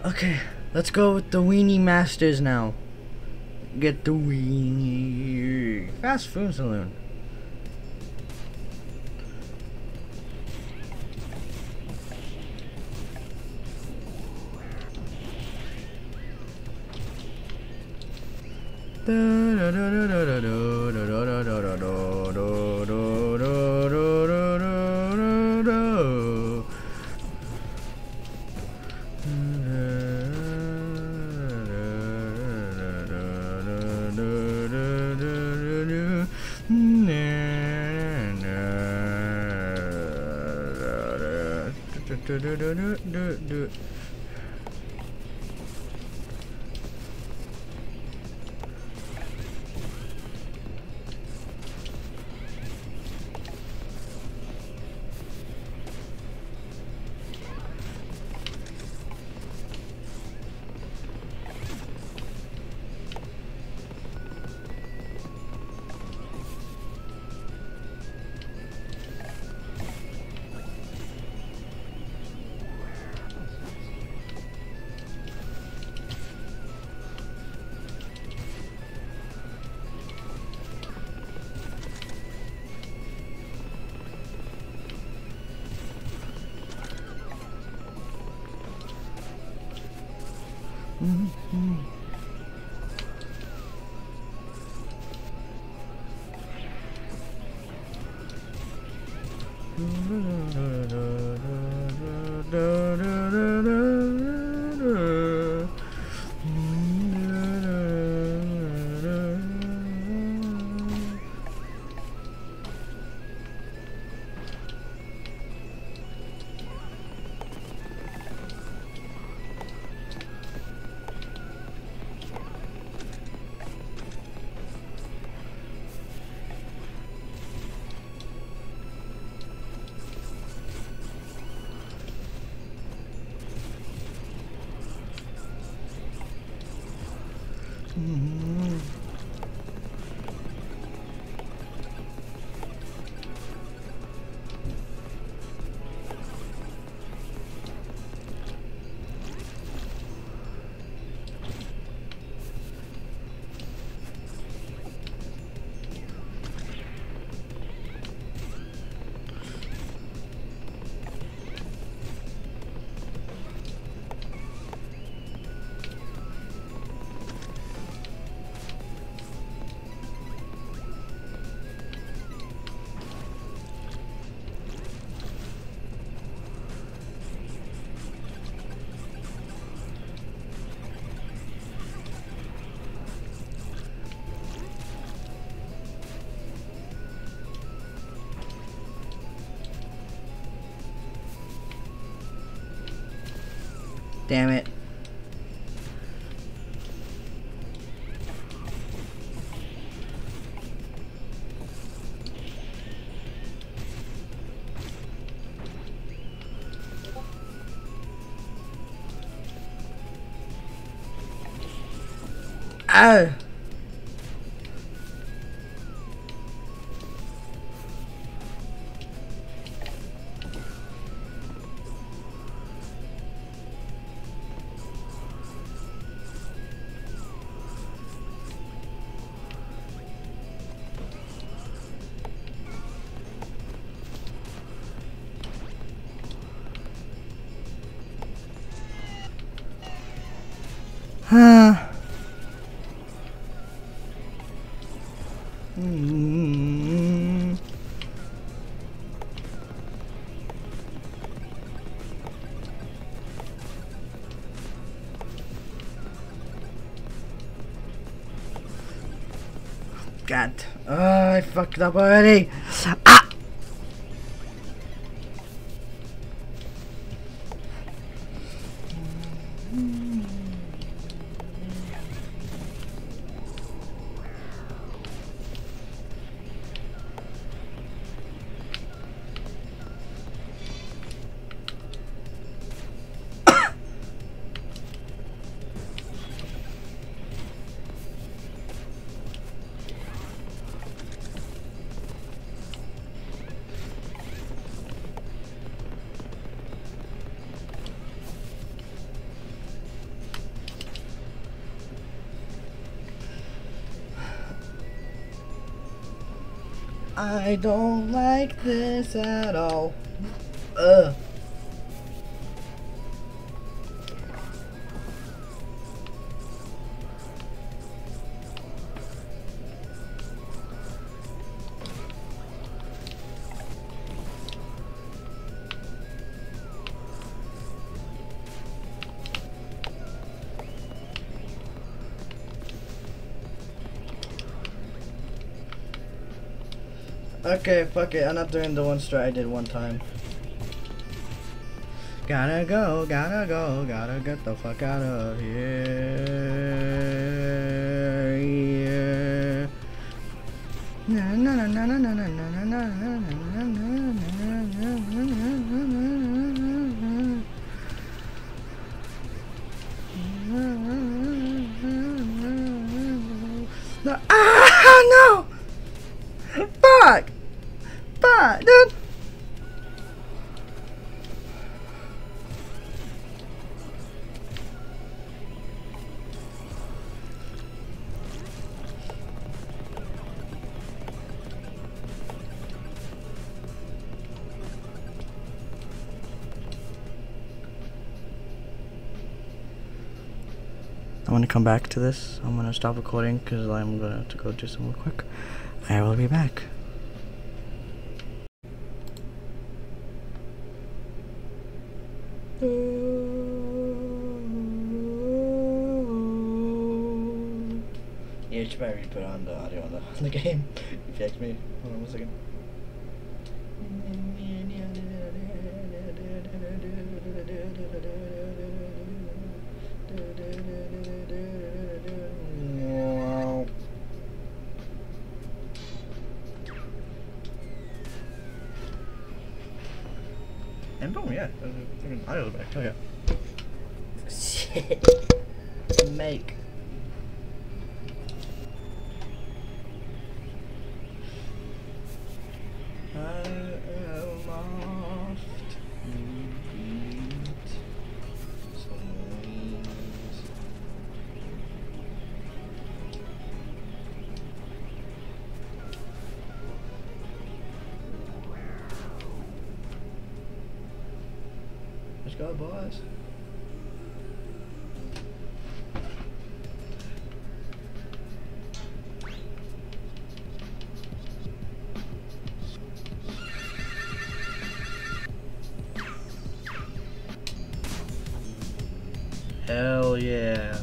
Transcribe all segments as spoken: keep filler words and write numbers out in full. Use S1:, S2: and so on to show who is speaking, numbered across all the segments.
S1: Okay, let's go with the weenie masters now. Get the weenie. Fast food saloon. Mm-hmm. Damn it. Ah! Huh. Mm-hmm. God. Oh, I fucked up already. Ah! I don't like this at all. Ugh. Okay, fuck it. I'm not doing the one strat I did one time. Gotta go, gotta go, gotta get the fuck out of here. Yeah. Na na na na na na na na na na. Ah no! Fuck! Fuck, dude! I'm gonna come back to this. I'm gonna stop recording because I'm gonna have to go do something real quick. I will be back. Yeah, you should probably put on the audio on the, on the game. If you ask me. Hold on one second. And boom, yeah. Freaking audio back. Okay. Shit. Make. I am lost. Let's go, boys. Hell yeah.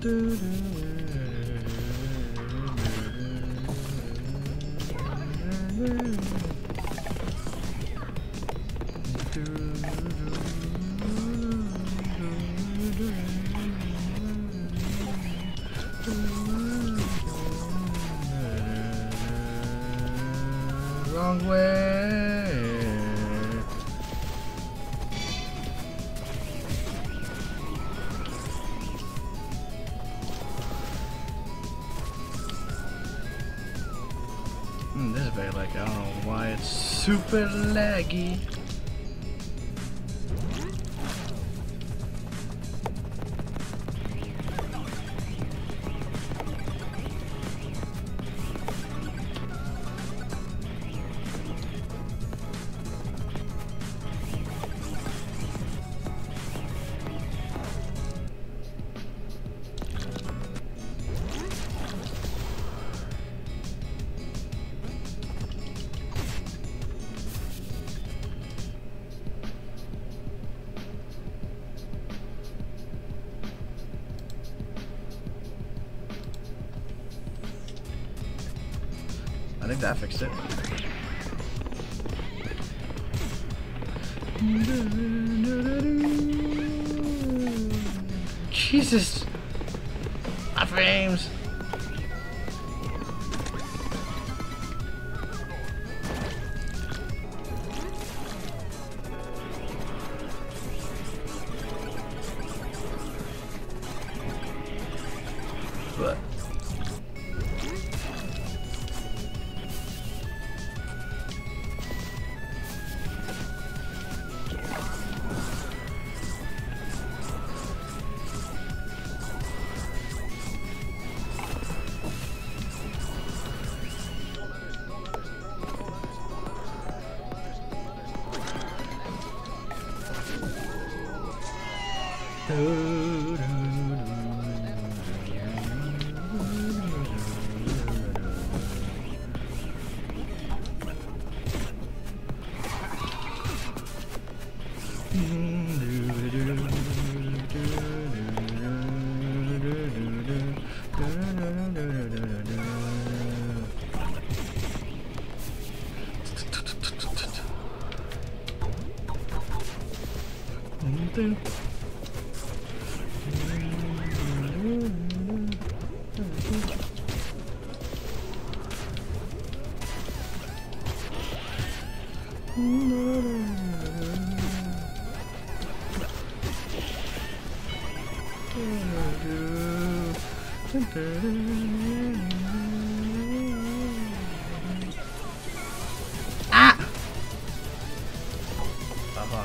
S1: Wrong way. Mm, this is very laggy. I don't know why it's super laggy. I think that fixed it. Jesus! My frames! What? Ah! Uh-huh.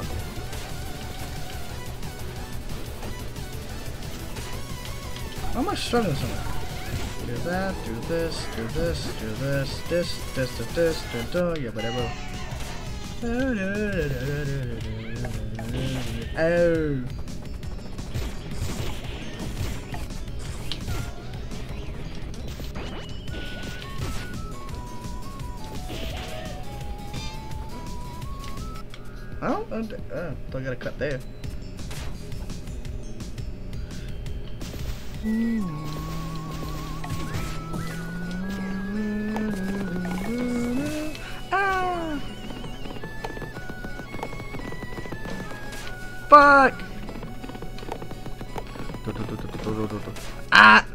S1: Why am I struggling so much? Do that, do this, do this, do this, this, this, this, this, do, do, yeah, whatever. Oh. Oh, uh, uh, don't gotta cut there. Ah! Fuck! Ah!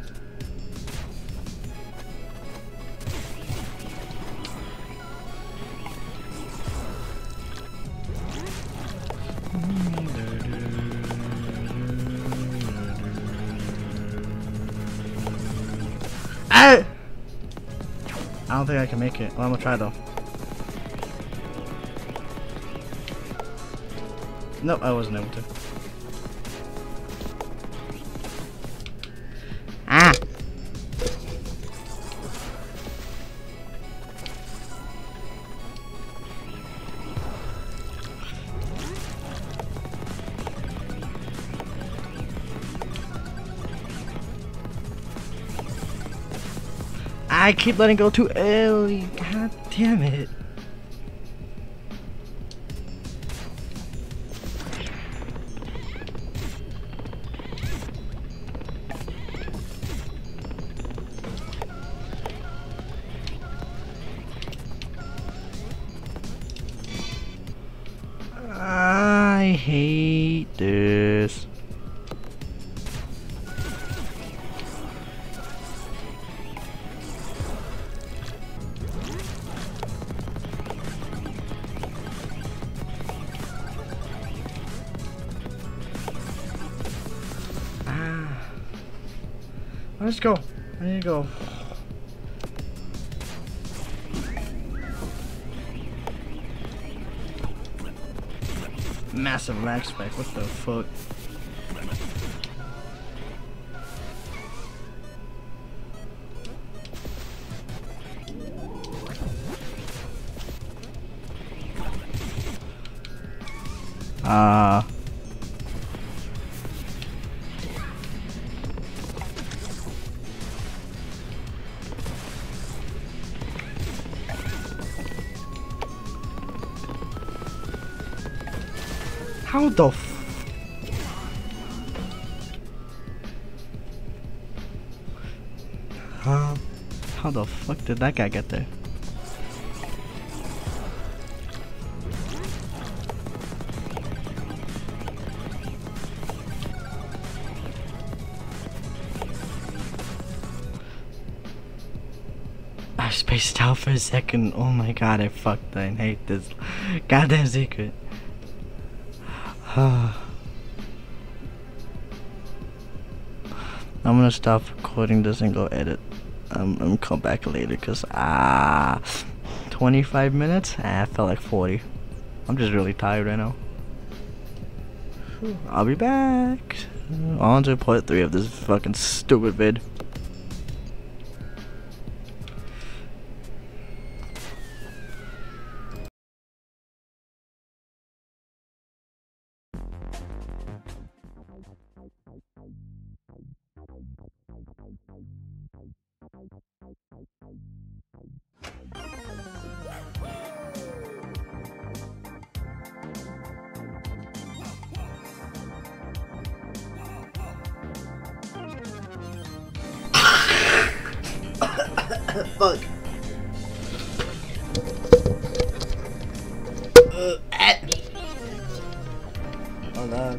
S1: Ah! I don't think I can make it. Well, I'm gonna try though. Nope, I wasn't able to. Ah! I keep letting go too early. God damn it. this. Ah. Let's go. I need to go. Massive lag spike, what the fuck? Ah. Uh. How the f- Huh? How the fuck did that guy get there? I spaced out for a second. Oh my god, I fucked. I hate this goddamn secret. I'm gonna stop recording this and go edit. I'm gonna come back later because ah, twenty-five minutes. Ah, I felt like forty. I'm just really tired right now. I'll be back. On to part three of this fucking stupid vid. Fuck. Uh, ah. Oh no.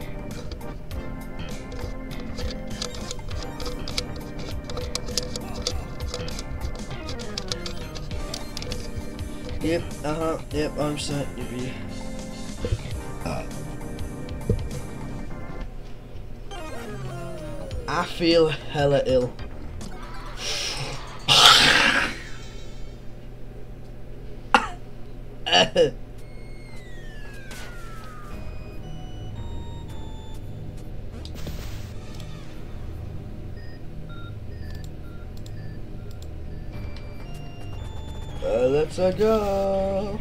S1: Yep, uh huh, yep, one hundred percent, you be. Uh. I feel hella ill. uh. Uh, let's uh, go.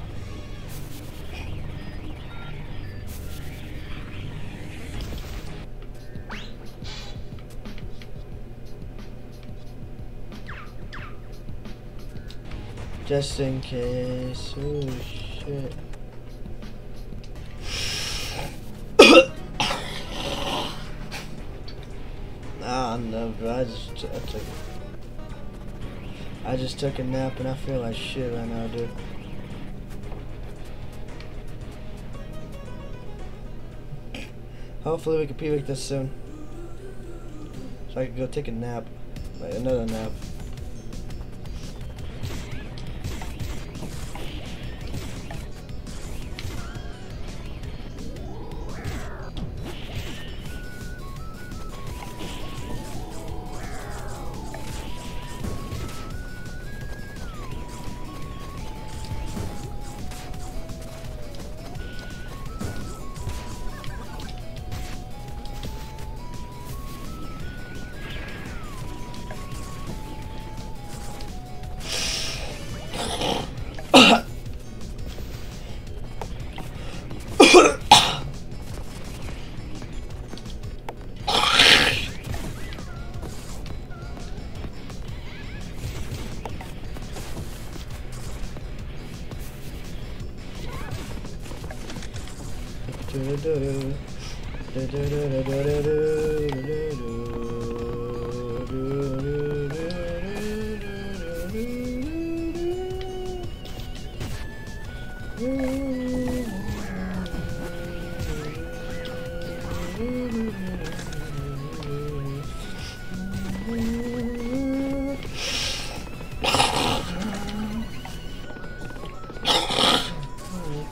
S1: Just in case. Oh shit. Ah, no, bro. I just I took. I just took a nap and I feel like shit right now, dude. Hopefully we can P-Vic this soon. So I can go take a nap. Like another nap.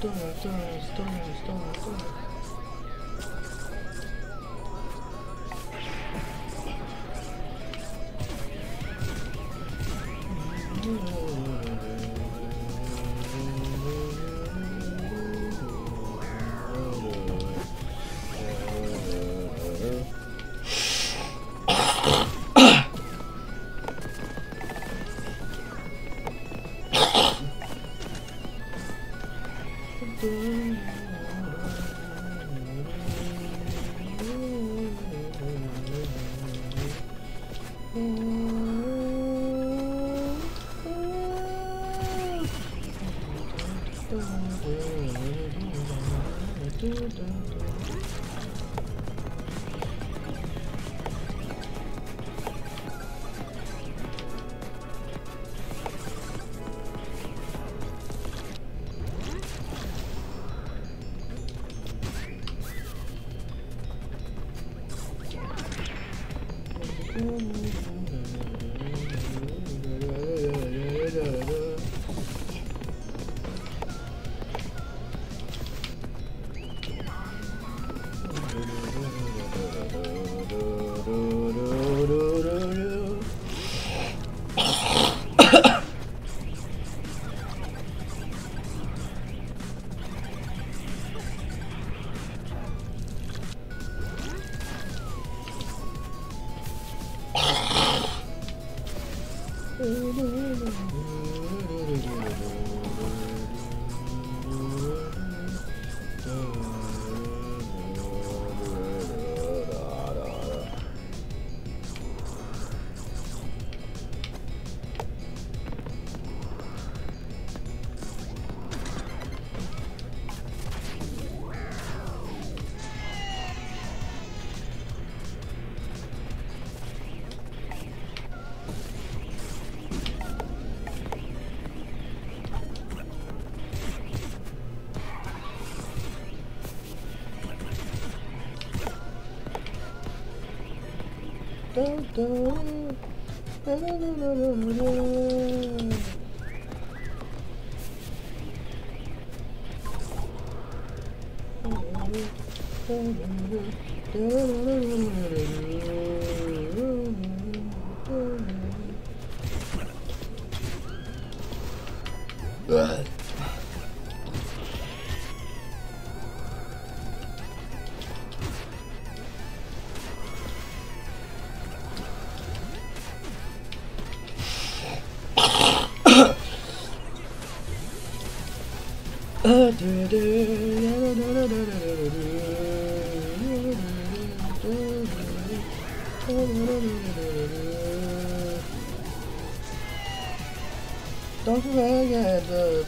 S1: Don't forget the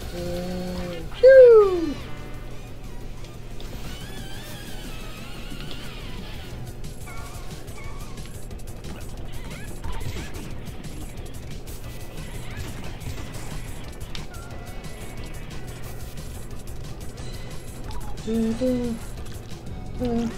S1: Phew! Do, do, do.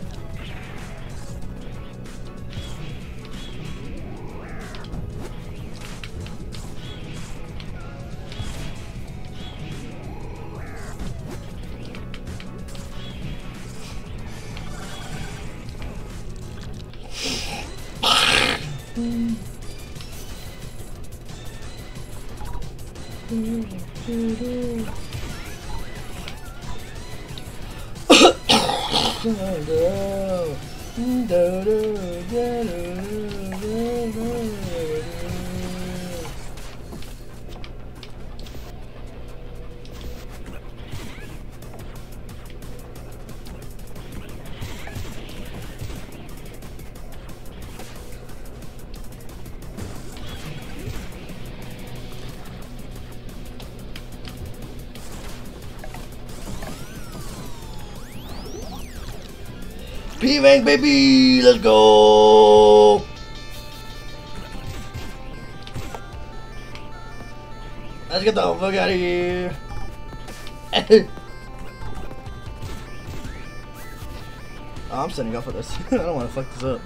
S1: P-Bank, baby! Let's go! Let's get the fuck out of here! Oh, I'm setting up for this. I don't want to fuck this up.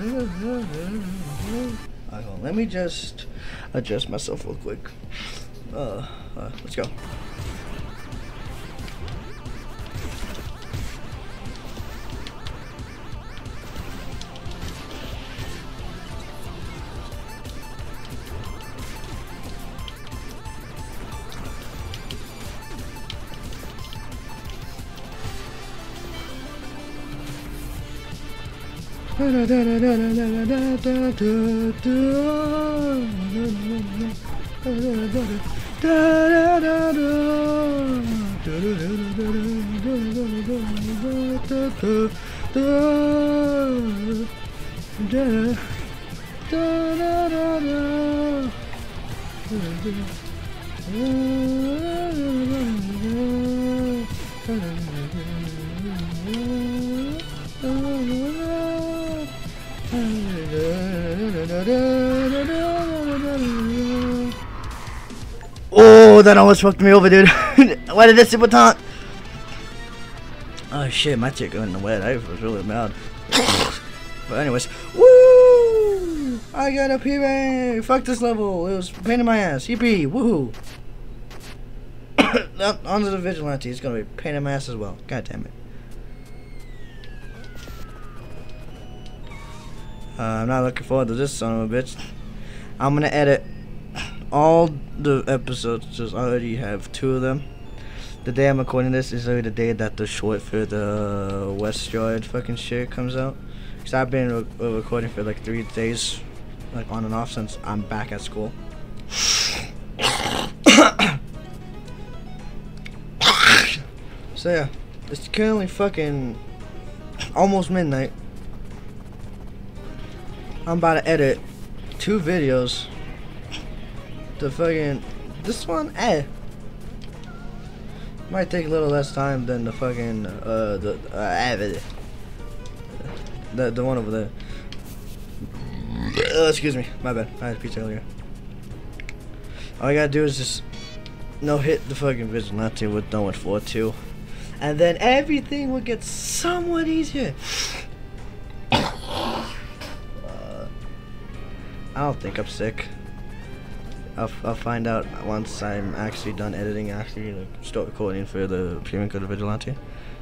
S1: Alright, well, let me just adjust myself real quick. Uh, uh, let's go. Oh, that almost fucked me over, dude. Why did that super taunt? Oh shit, my chick got in the wet. I was really mad. But anyways, woo! I got a P B. Fuck this level. It was a pain in my ass. Yippee! Woohoo! On to the vigilante. It's gonna be a pain in my ass as well. God damn it. Uh, I'm not looking forward to this son of a bitch. I'm gonna edit all the episodes. Just already have two of them. The day I'm recording this is already the day that the short for the Westroid fucking shit comes out. Cause I've been re recording for like three days, like on and off since I'm back at school. So yeah, it's currently fucking almost midnight. I'm about to edit two videos. The fucking this one, eh? Might take a little less time than the fucking uh the uh, the the one over there. Uh, excuse me, my bad. I had pizza earlier. All I gotta do is just no hit the fucking vigilante with done with four two, and then everything will get somewhat easier. uh, I don't think I'm sick. I'll, I'll find out once I'm actually done editing, actually like, start recording for the Premium Code of Vigilante.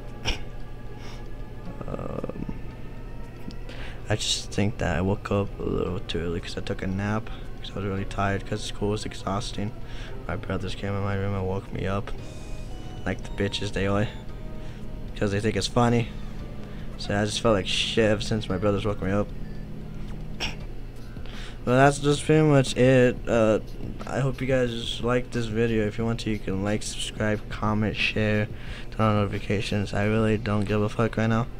S1: um, I just think that I woke up a little too early because I took a nap because I was really tired because school was exhausting. My brothers came in my room and woke me up like the bitches they are because they think it's funny. So I just felt like shit ever since my brothers woke me up. Well, that's just pretty much it. Uh, I hope you guys liked this video. If you want to, you can like, subscribe, comment, share, turn on notifications. I really don't give a fuck right now.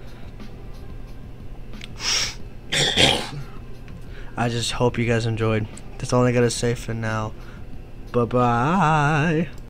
S1: I just hope you guys enjoyed. That's all I gotta say for now. Bye-bye.